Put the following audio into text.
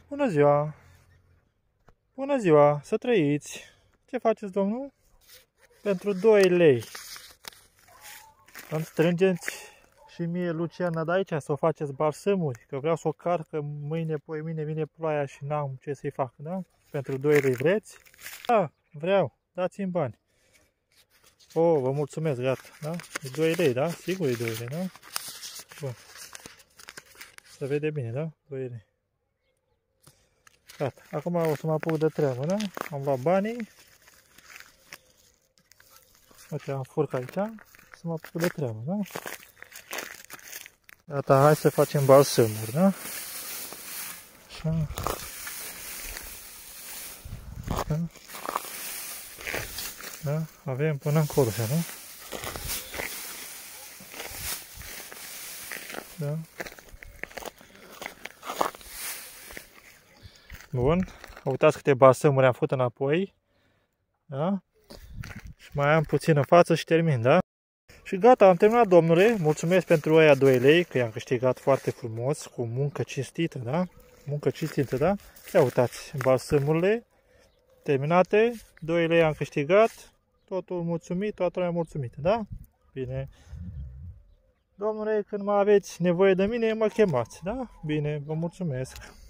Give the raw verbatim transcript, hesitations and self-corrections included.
Bună ziua! Bună ziua! Să trăiți! Ce faceți, domnul? Pentru doi lei. Îmi strângeți și mie Luciana de aici să o faceți balsămuri, că vreau să o car, că mâine, poi mine vine ploaia și n-am ce să-i fac, da? Pentru doi lei vreți? Da, vreau. Dați-mi bani. Oh, vă mulțumesc, gata, da? E doi lei, da? Sigur e doi lei, da? Bun. Se vede bine, da? doi lei. Gata. Acum o să mă apuc de treabă, da? Am luat banii. Uite, am furc aici. Să mă apuc de treabă, da? Gata, hai să facem balsămuri, da? Așa. Da? Da? Avem până încolo, așa, da? Da? Bun. Uitați câte balsămuri am făcut înapoi. Da? Și mai am puțin în față și termin, da? Și gata, am terminat, domnule. Mulțumesc pentru aia doi lei, că i-am câștigat foarte frumos, cu muncă cinstită, da? Muncă cinstită, da? Ia uitați, balsămurile terminate, doi lei am câștigat, totul mulțumit, toată lumea mulțumită, da? Bine. Domnule, când mai aveți nevoie de mine, mă chemați, da? Bine, vă mulțumesc.